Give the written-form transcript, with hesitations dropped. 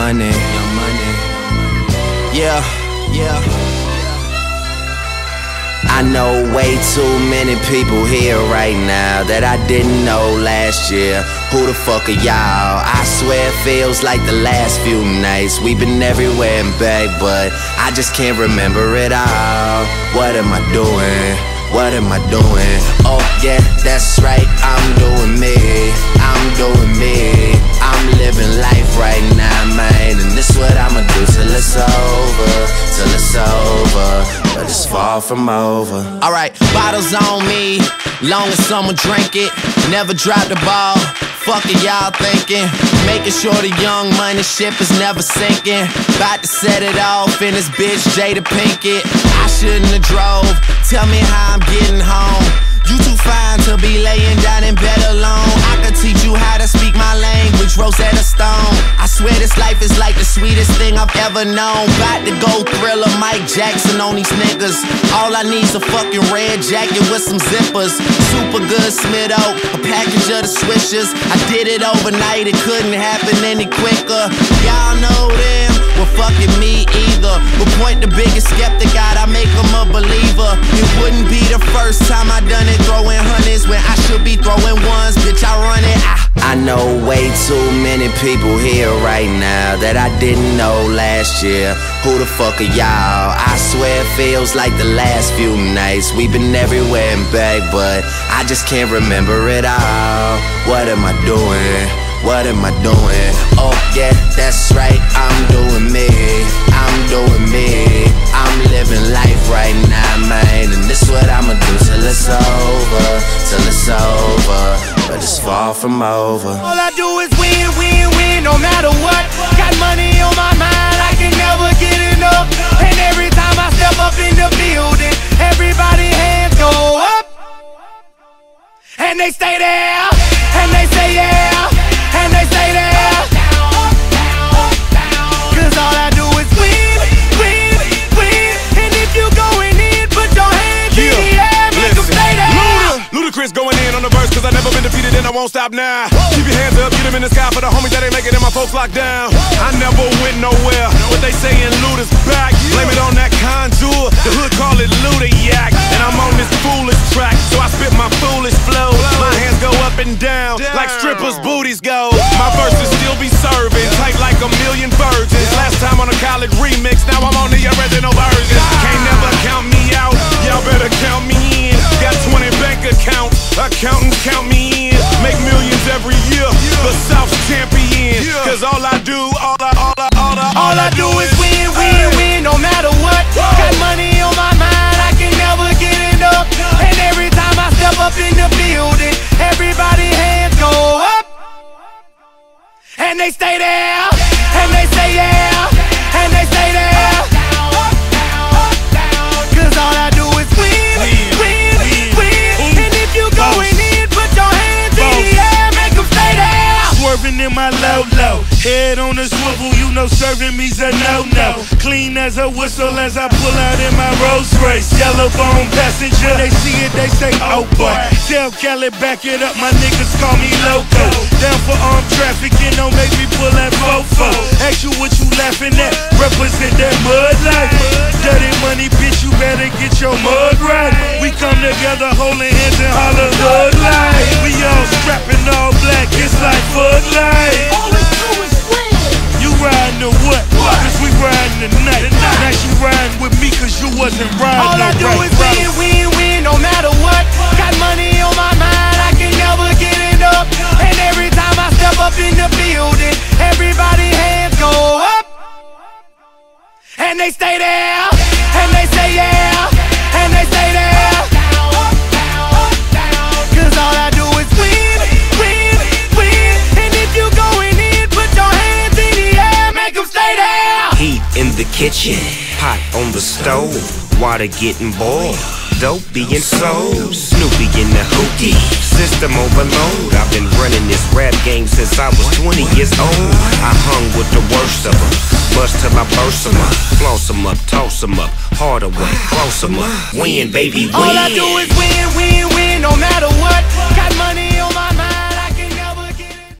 money. Yeah, yeah. I know way too many people here right now that I didn't know last year. Who the fuck are y'all? I swear it feels like the last few nights. We've been everywhere and back, but I just can't remember it all. What am I doing? What am I doing? Oh yeah, that's right, I'm doing me. I'm doing me. I'm living life right now, man. And this what I'ma do till it's over. Till it's over, but it's far from over. Alright, bottles on me, long as someone drink it. Never drop the ball, fuck it y'all thinking. Making sure the young money ship is never sinking. About to set it off in this bitch Jada Pinkett. I shouldn't have drove, tell me how I'm getting home. You too fine to be laying down in bed alone. I could teach you how to speak my language, Rosetta Stone. I swear this life is like the sweetest thing I've ever known. About to go Thriller, Mike Jackson on these niggas. All I need's a fucking red jacket with some zippers. Super good Smitto, a package of the Swishers. I did it overnight, it couldn't happen any quicker. Y'all know them, well fucking me either. But point the biggest skeptic out, I make him a believer. It wouldn't be the first time I done it, throwing hundreds when I should be throwing ones. Bitch, I run it. I know way too many people here right now that I didn't know last year. Who the fuck are y'all? I swear it feels like the last few nights. We've been everywhere and back, but I just can't remember it all. What am I doing? What am I doing? Oh yeah, that's right, I'm doing me. I'm doing me. I'm living life right now, man. And this what I'ma do till it's over. Till it's over, but it's far from over. All I do is win, win, win, no matter what. Got money on my mind, I can never get enough. And every time I step up in the building, everybody hands go up. And they stay there, and they say yeah, and they stay there. Cause all I do is win, win, win. And if you going in, put your hands in the air, make them stay there. Ludacris going in on the verse, cause I never been defeated and I won't stop now. Keep your hands up, get them in the sky for the homies that ain't making it and my folks locked down. I never went nowhere, but they saying Luda's back. Blame it on that contour, the hood call it Luda-yak. And I'm on this foolish track, so I spit my foolish flow. My hands go up and down, like strippers' booties go. My verses still be serving, tight like a million virgins. Last time on a college remix, now I'm on the original version. Can't never count me out, y'all better count me in. Got 20 bank accounts, accountants count me in. Make millions every year, the South's champion. Cause all I do is win, win, win, no matter what. Got money on my mind, I can never get enough. And every time I step up in the building, everybody hands go up. And they stay there, and they say yeah, and they stay there. Cause all I do is win, win, win. And if you going in, put your hands in the air, make them stay there. Swerving in my low-low, head on the swivel, you know serving me's a no-no. Clean as a whistle as I pull out in my Rolls Royce. Yellow bone passenger, they see it, they say, oh boy. Tell Cali, back it up, my niggas call me loco. Down for armed trafficking, don't make me pull that fofo. Ask you what you laughing at, represent that mud life. Dirty money, bitch, you better get your mud right. We come together holding hands and holler thug life. We all strapping all black, it's like Bud Light. All we do is win. You riding or what? Cause we riding tonight. Now she riding with me cause you wasn't riding. All I do is win, win, win, no matter what. Got money on my mind, I can never get enough. And every time I step up in the building, everybody hands go up. And they stay there, and they say yeah, and they stay there. Cause all I do is win, win, win. And if you going in, put your hands in the air, make them stay there. Heat in the kitchen, pot on the stove, water getting boiled, dope being sold, Snoopy in the hookie, system overload. I've been running this rap game since I was 20 years old. I hung with the worst of them, bust till I burst them up, floss them up, toss them up, harder way, close them up, win baby, win. All I do is win, win, win, no matter what.